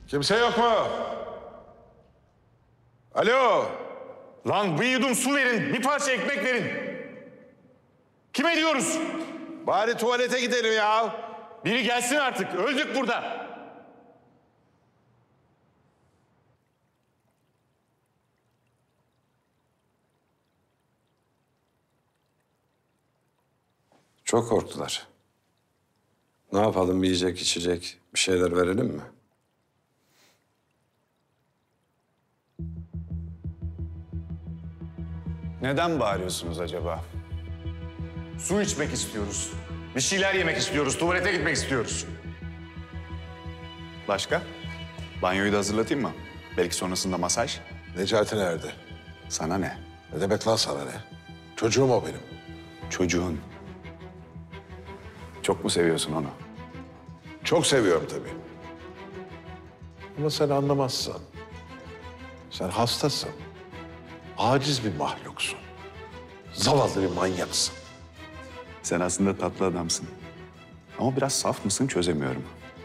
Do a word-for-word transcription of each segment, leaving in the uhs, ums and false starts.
Kimse yok mu? Alo. Lan bir yudum su verin, bir parça ekmek verin. Kime diyoruz? Bari tuvalete gidelim ya. Biri gelsin artık, öldük burada. Çok korktular. Ne yapalım, bir yiyecek, içecek, bir şeyler verelim mi? Neden bağırıyorsunuz acaba? Su içmek istiyoruz. Bir şeyler yemek istiyoruz, tuvalete gitmek istiyoruz. Başka? Banyoyu da hazırlatayım mı? Belki sonrasında masaj. Necati nerede? Sana ne? Ne demek lan sana ne? Çocuğum o benim. Çocuğun. Çok mu seviyorsun onu? Çok seviyorum tabii. Ama sen anlamazsın. Sen hastasın. Aciz bir mahluksun. Zavallı bir manyaksın. Sen aslında tatlı adamsın. Ama biraz saf mısın çözemiyorum.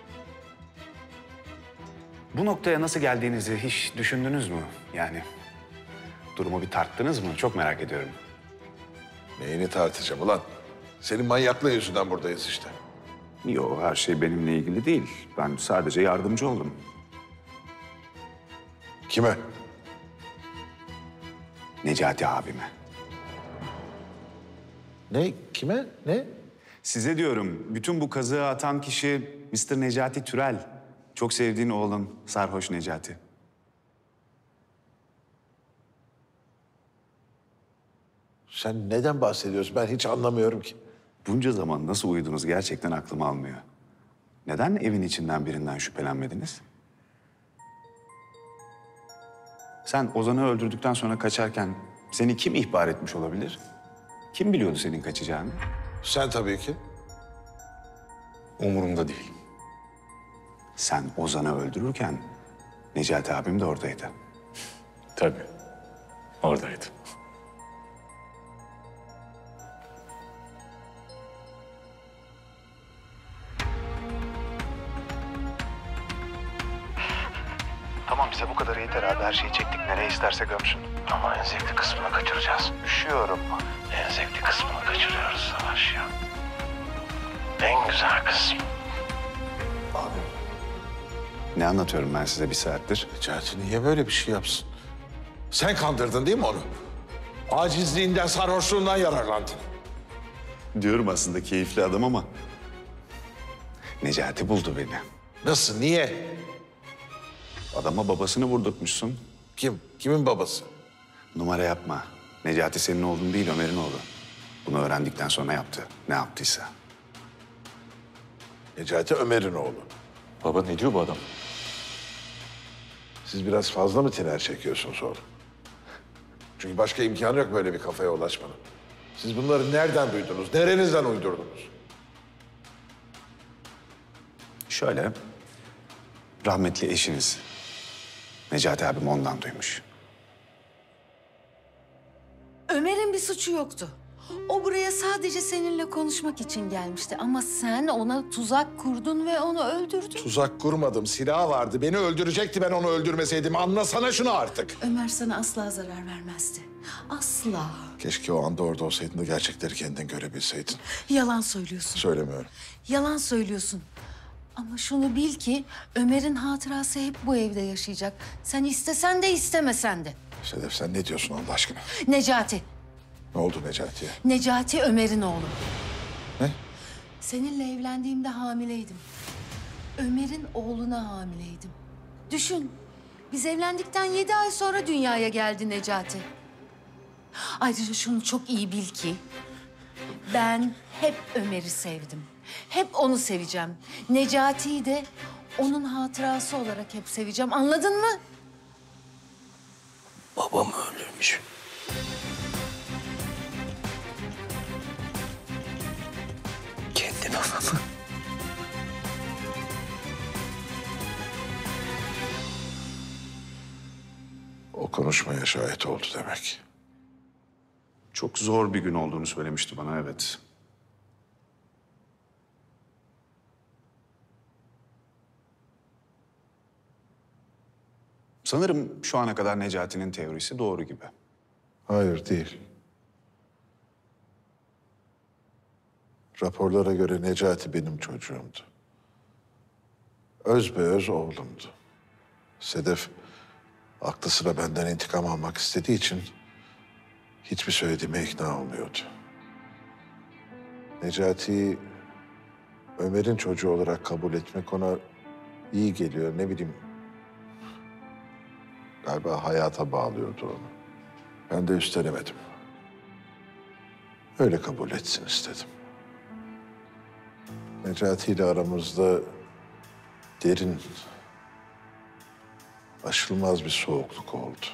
Bu noktaya nasıl geldiğinizi hiç düşündünüz mü? Yani durumu bir tarttınız mı? Çok merak ediyorum. Neyini tartacağım ulan? Senin manyaklığın yüzünden buradayız işte. Yok, her şey benimle ilgili değil. Ben sadece yardımcı oldum. Kime? Necati abime. Ne? Kime? Ne? Size diyorum, bütün bu kazığı atan kişi mister Necati Türel. Çok sevdiğin oğlun sarhoş Necati. Sen neden bahsediyorsun? Ben hiç anlamıyorum ki. Bunca zaman nasıl uyudunuz gerçekten aklım almıyor. Neden evin içinden birinden şüphelenmediniz? Sen Ozan'ı öldürdükten sonra kaçarken seni kim ihbar etmiş olabilir? Kim biliyordu senin kaçacağını? Sen tabii ki. Umurumda değil. Sen Ozan'ı öldürürken Necati abim de oradaydı. Tabii. Oradaydım. Tamam, bize bu kadar yeter abi. Her şeyi çektik. Nereye isterse gömsün. Ama en zevkli kısmını kaçıracağız. Üşüyorum. En zevkli kısmını kaçırıyoruz Savaş ya. En güzel kısım. Ne anlatıyorum ben size bir saattir? Necati niye böyle bir şey yapsın? Sen kandırdın değil mi onu? Acizliğinden, sarhoşluğundan yararlandın. Diyorum aslında keyifli adam ama... Necati buldu beni. Nasıl, niye? Adama babasını vurdurtmuşsun. Kim? Kimin babası? Numara yapma. Necati senin oğlun değil, Ömer'in oğlu. Bunu öğrendikten sonra yaptı. Ne yaptıysa. Necati Ömer'in oğlu. Baba ne diyor bu adam? Siz biraz fazla mı tiner çekiyorsunuz oğlum? Çünkü başka imkanı yok böyle bir kafaya ulaşmanın. Siz bunları nereden duydunuz? Nerenizden uydurdunuz? Şöyle, rahmetli eşiniz Necati abim ondan duymuş. Ömer'in bir suçu yoktu. O buraya sadece seninle konuşmak için gelmişti. Ama sen ona tuzak kurdun ve onu öldürdün. Tuzak kurmadım. Silahı vardı. Beni öldürecekti ben onu öldürmeseydim. Anlasana şunu artık. Ömer sana asla zarar vermezdi. Asla. Keşke o anda orada olsaydın da gerçekleri kendin görebilseydin. Yalan söylüyorsun. Söylemiyorum. Yalan söylüyorsun. Ama şunu bil ki Ömer'in hatırası hep bu evde yaşayacak. Sen istesen de istemesen de. Sedef sen ne diyorsun Allah aşkına? Necati. Ne oldu Necati'ye? Necati Ömer'in oğlu. Ne? Seninle evlendiğimde hamileydim. Ömer'in oğluna hamileydim. Düşün, biz evlendikten yedi ay sonra dünyaya geldi Necati. Ayrıca şunu çok iyi bil ki... ben hep Ömer'i sevdim. Hep onu seveceğim. Necati'yi de onun hatırası olarak hep seveceğim. Anladın mı? Babam öldürmüş. Kendi babamı. O konuşmaya şahit oldu demek. Çok zor bir gün olduğunu söylemişti bana, evet. Sanırım şu ana kadar Necati'nin teorisi doğru gibi. Hayır değil. Raporlara göre Necati benim çocuğumdu. Özbeöz oğlumdu. Sedef aklı sıra benden intikam almak istediği için hiçbir söylediğime ikna olmuyordu. Necati'yi Ömer'in çocuğu olarak kabul etmek ona iyi geliyor. Ne bileyim, galiba hayata bağlıyordu onu. Ben de üstelemedim. Öyle kabul etsin istedim. Necati ile aramızda derin, aşılmaz bir soğukluk oldu.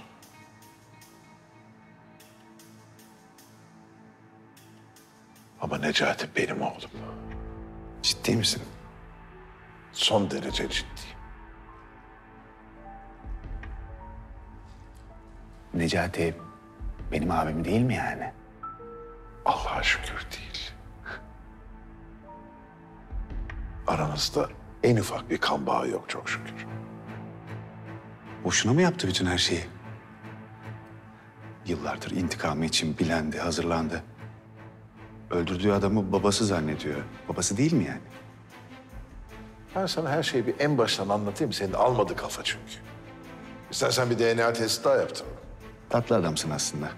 Ama Necati benim oğlum. Ciddi misin? Son derece ciddiyim. Necati benim abim değil mi yani? Allah'a şükür değil. Aranızda en ufak bir kan bağı yok çok şükür. Boşuna mı yaptı bütün her şeyi? Yıllardır intikamı için bilendi, hazırlandı. Öldürdüğü adamı babası zannediyor. Babası değil mi yani? Ben sana her şeyi bir en baştan anlatayım. Senin almadı kafa çünkü. İstersen bir D N A testi daha yaptım. Tatlı adamsın aslında.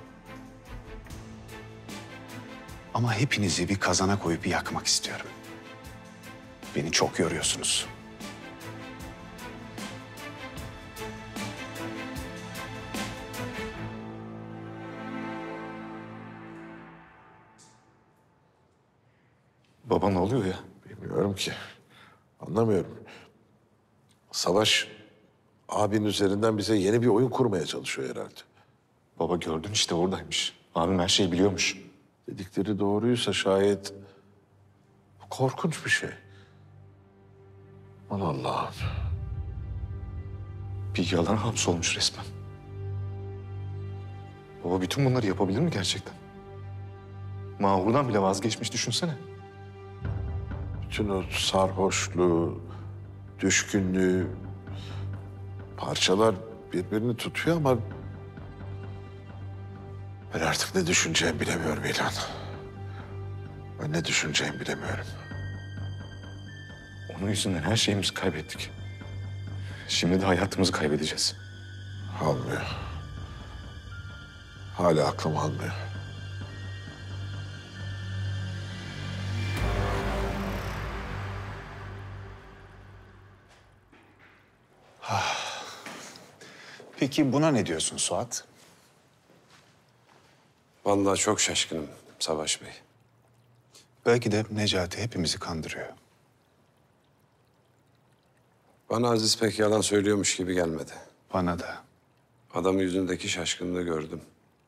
Ama hepinizi bir kazana koyup yakmak istiyorum. Beni çok yoruyorsunuz. Baba ne oluyor ya? Bilmiyorum ki. Anlamıyorum. Savaş abinin üzerinden bize yeni bir oyun kurmaya çalışıyor herhalde. Baba gördün işte oradaymış. Abim her şeyi biliyormuş. Dedikleri doğruysa şayet korkunç bir şey. Aman Allah'ım. Bir yalan hapsolmuş resmen. Baba bütün bunları yapabilir mi gerçekten? Mahur'dan bile vazgeçmiş düşünsene. Bütün o sarhoşluğu, düşkünlüğü, parçalar birbirini tutuyor ama ben artık ne düşüneceğimi bilemiyorum İlhan. Ben ne düşüneceğimi bilemiyorum. Onun yüzünden her şeyimizi kaybettik. Şimdi de hayatımızı kaybedeceğiz. Almıyor. Hala aklım almıyor. Peki buna ne diyorsun Suat? Vallahi çok şaşkınım Savaş Bey. Belki de Necati hepimizi kandırıyor. Bana Aziz pek yalan söylüyormuş gibi gelmedi. Bana da. Adamın yüzündeki şaşkınlığı gördüm.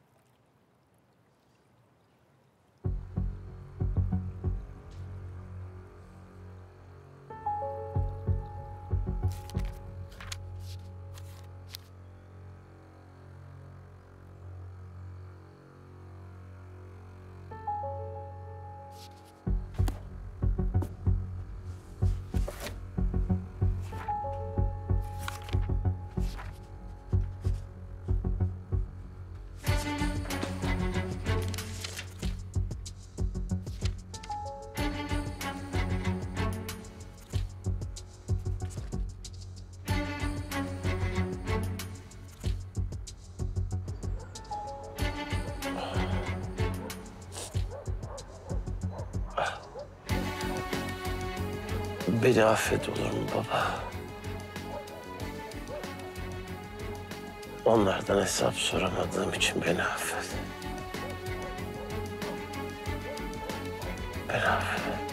Beni affet olur mu baba? Onlardan hesap soramadığım için beni affet. Beni affet.